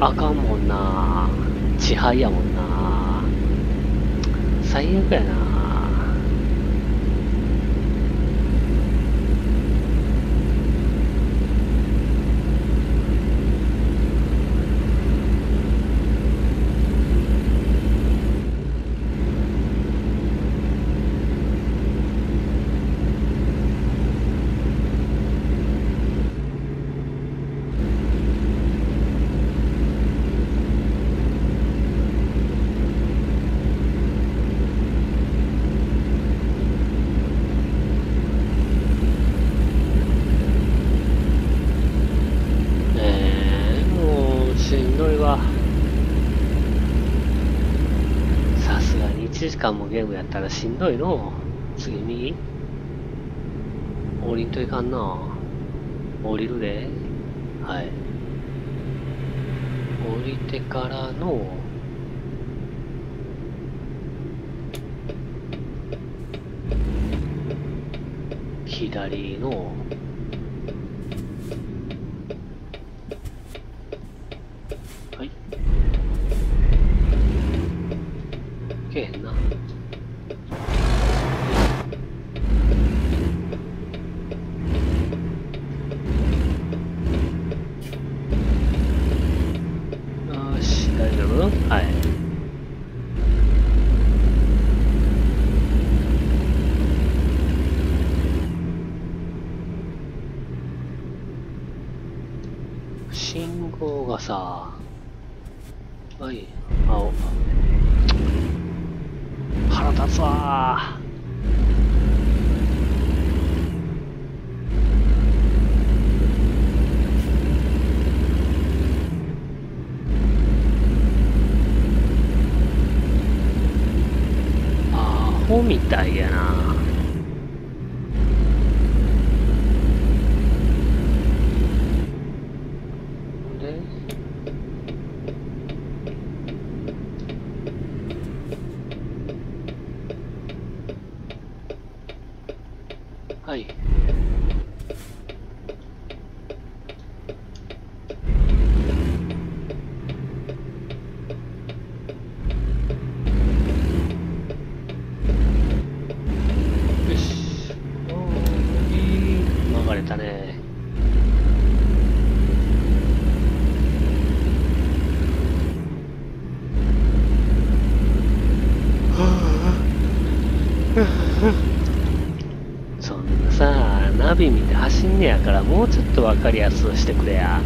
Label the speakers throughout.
Speaker 1: あかんもんな。支配やもんな。最悪やな。もうしんどいわ。さすがに1時間もゲームやったらしんどいの。次右降りんといかんな。降りるで。はい。降りてからの、左の、はい。けえへんな。よし、大丈夫？はい。信号がさ、はい、青。腹立つわー。アホみたいやな。で、はい。よし。おー、いい。曲がれたね。そんなさ、ナビ見て走んねやからもうちょっと分かりやすくしてくれや。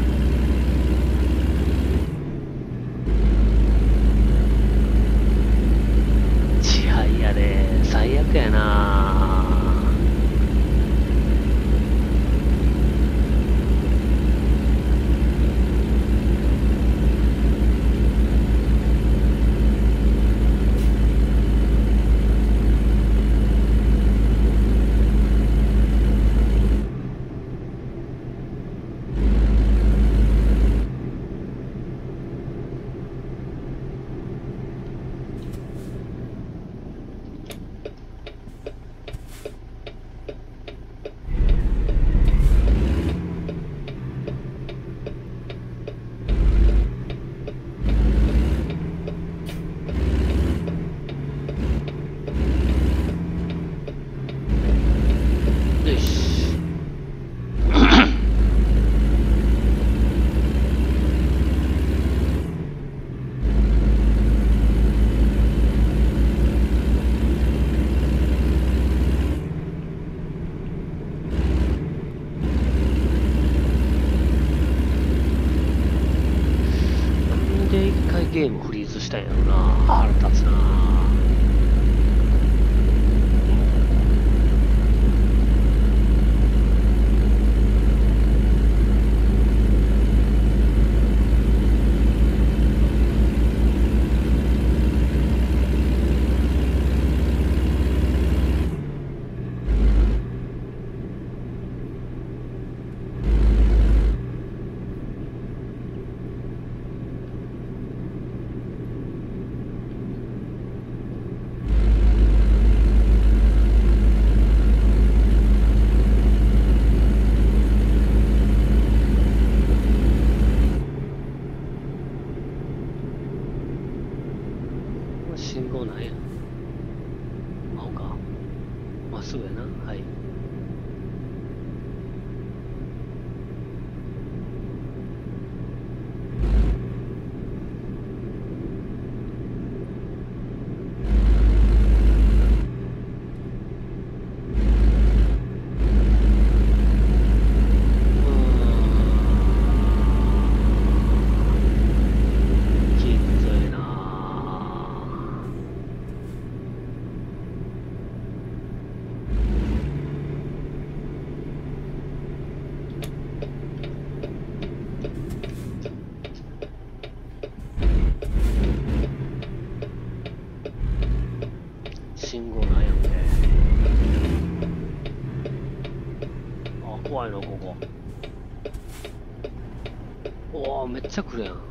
Speaker 1: 支配やで、最悪やな。よし。なんで一回ゲームフリーズしたんやろな。腹立つな。 ろ、ここ。おお、めっちゃ来るやん。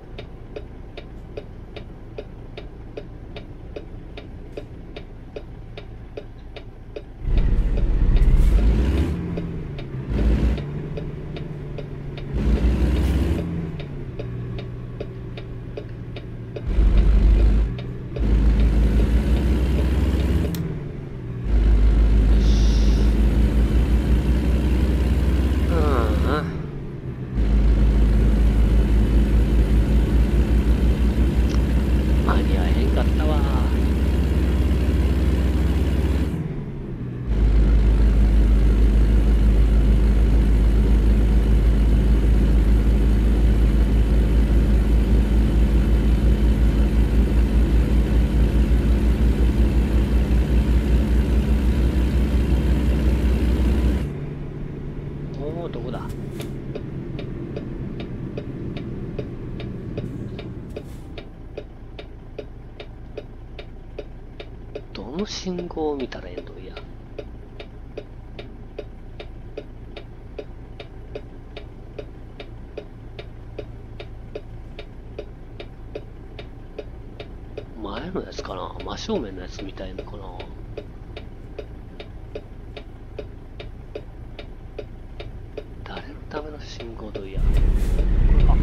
Speaker 1: 間に合えへんかったわ。おお、どこだ。どの信号を見たらええのや。前のやつかな、真正面のやつみたいのかな。誰のための信号どいや。あ、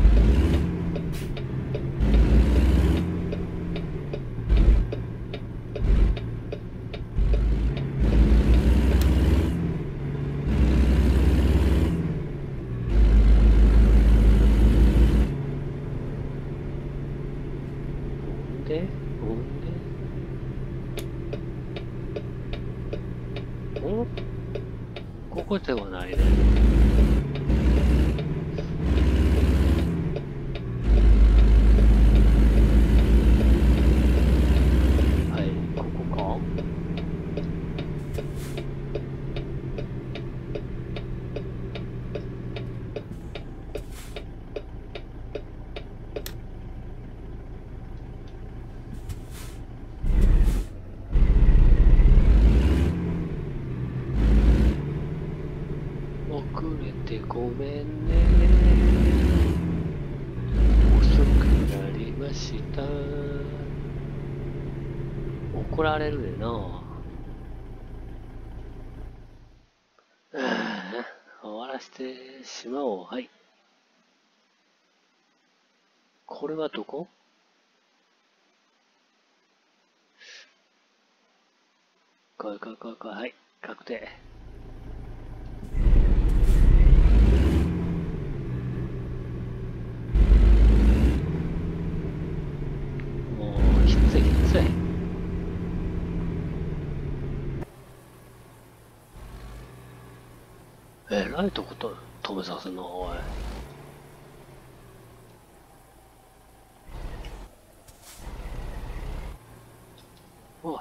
Speaker 1: んここではないね。はい、ここか。遅れてごめんね。遅くなりました。怒られるでな。終わらせてしまおう。はい。これはどこ？来い来い来い来い。はい。確定。もう、きついきつい。えらいとこと止めさせんな、おい。おい。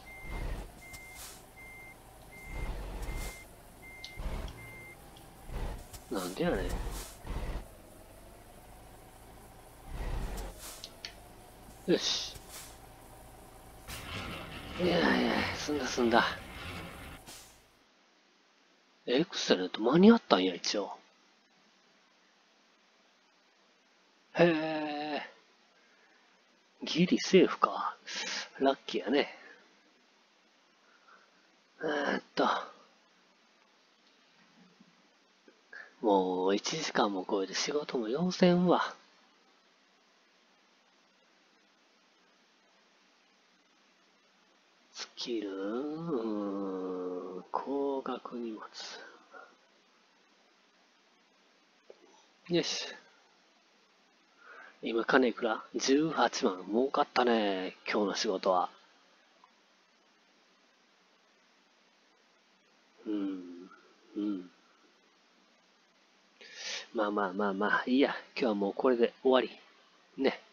Speaker 1: なんでやねん。よし。いやいや、済んだ済んだ。エクセレント間に合ったんや、一応。へえ。ギリセーフか。ラッキーやね。もう1時間も超えて仕事も要せんわ。スキル、高額荷物。よし。今金いくら？ 18 万。儲かったね。今日の仕事は。うん。うん。まあまあまあまあ、いいや。今日はもうこれで終わり。ね。